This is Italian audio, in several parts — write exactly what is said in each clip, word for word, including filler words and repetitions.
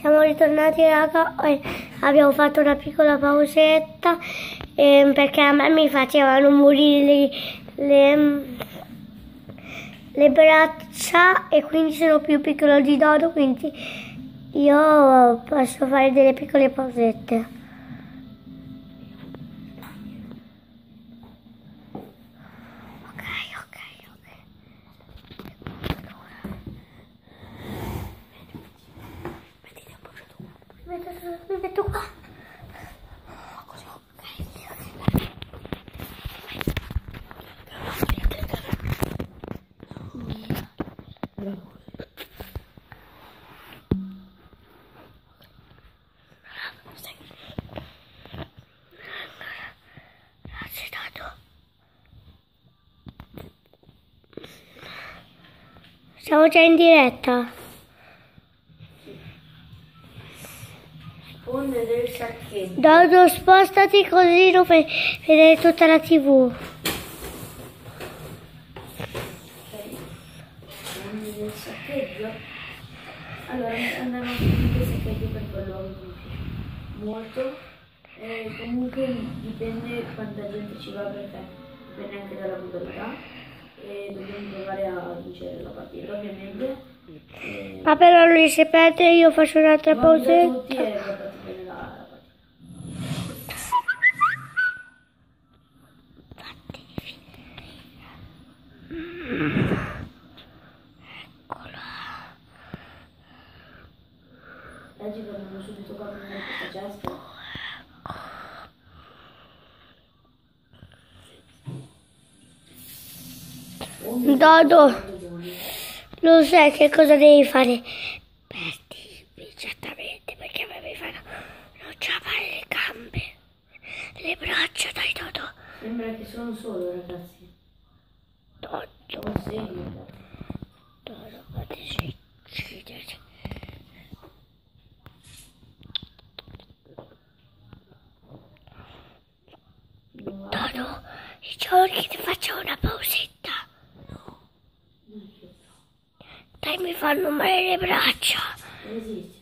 Siamo ritornati raga, e abbiamo fatto una piccola pausetta eh, perché a me mi facevano morire le, le, le braccia e quindi sono più piccolo di Dodo, quindi io posso fare delle piccole pausette. Mi metto qua. Così, ok. Grazie Dodo. Siamo già in diretta. Del sacchetto. Dodo, spostati così non fai vedere tutta la tivù. Ok. Del saccheggio. Allora andiamo a finire il saccheggio per quello molto. Eh, comunque dipende quanta gente ci va perché dipende anche dalla modalità. E dobbiamo provare a vincere la partita ovviamente. E... Ma però lui si perde, io faccio un'altra pausetta. Tutti e la partita nella la Eccola. Oggi vanno subito qua con questa cesta. Dodo, lo sai che cosa devi fare? Perdi immediatamente perché a me mi fanno non c'ha male le gambe, le braccia, dai Dodo. Sembra che sono solo ragazzi. Dodo, Non segno. Dodo, potessi uccidere. Dodo, diciamo che ti faccio una pausetta. Dai, mi fanno male le braccia. Non esiste.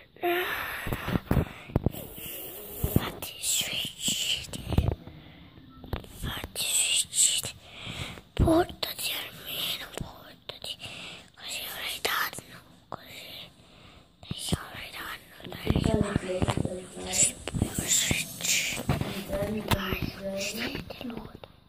Fatti suicidi. Fatti suicidi. Portati almeno, portati. Così avrai danno. Così. Dai, avrai danno. Dai. Suicidi. Dai, stai tenuto.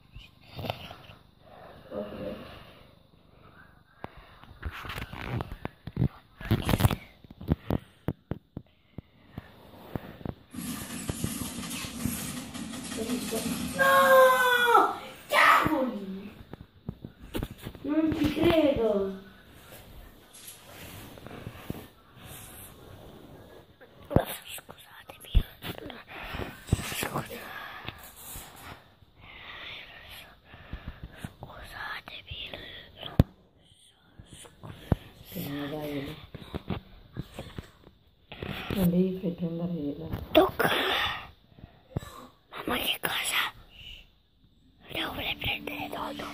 No! Cavoli! Non ci credo! Scusatevi. Scusatevi. Scusatevi. Non devi far prendere la... Tocca. Mamma, che cosa? Devo voler prendere Dodo.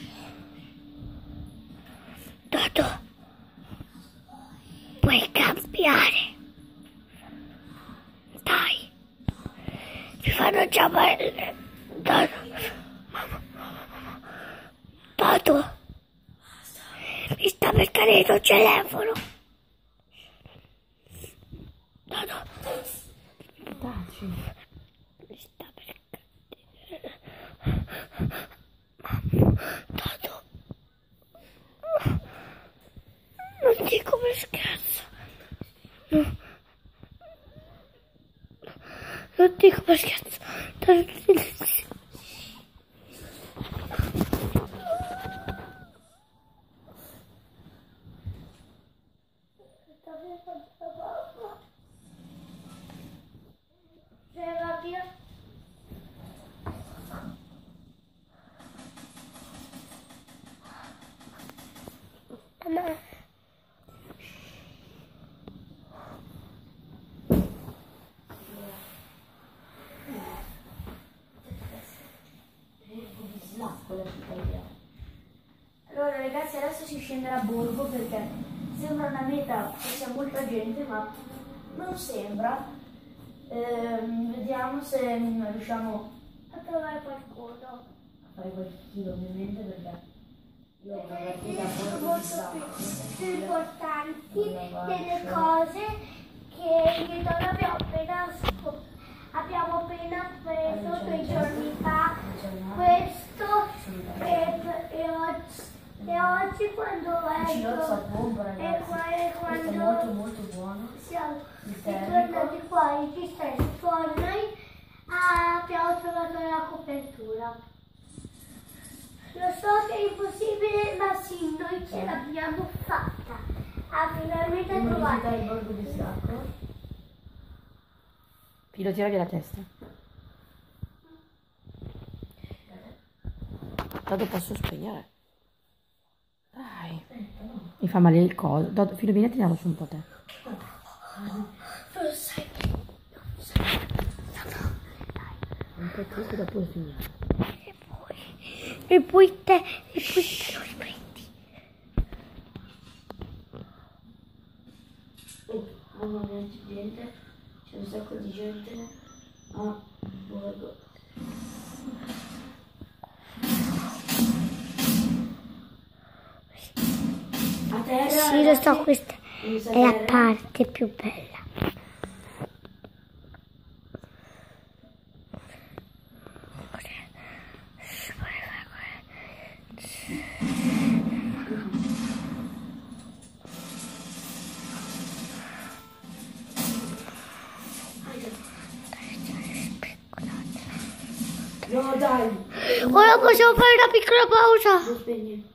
Dodo, puoi cambiare. Dai. Mi fanno già male. Dodo. Mamma, mamma, mamma. Dodo. Mi sta per cadere il telefono. Dodo. Taci. Mi sta per cadere. Mamma, Dodo. Non dico per scherzo. No. Non dico per scherzo. Dodo. Mamma. Allora ragazzi adesso si scenderà a borgo perché sembra una meta che sia molta gente ma non sembra. Ehm, vediamo se riusciamo A trovare qualcuno. a fare qualche chilo, ovviamente, perché io ho una Perché partita sono molto molto distante. più, più importanti Una delle faccia. cose che io non abbiamo appena scop- abbiamo appena preso due giorni fa questo e, e oggi, e oggi quando Cilozzo a ecco pompa, e ragazzi. qua- e Questo è quando molto molto buono. siamo Il termico. ritornati qua in pista di Fortnite abbiamo trovato la copertura. Lo so che è impossibile, ma sì, noi ce l'abbiamo fatta. Ha finalmente Prima di trovato. fare il bordo di sacco. Filo, tiragli la testa. Tanto posso spegnere. Dai. Mi fa male il coso. Dato- Filo, vieni a tirarlo su un po' te. Lo sai, lo sai. Un po' triste, dopo finiamo. E poi, e poi te, e poi te lo riprendi. Oh, mamma mia, c'è gente. C'è un sacco di gente a bordo. A terra. Sì, lo so, ragazzi. questa Mi sa è la terra. parte più bella. No, dai. Ora possiamo fare una piccola pausa. Lo spegni.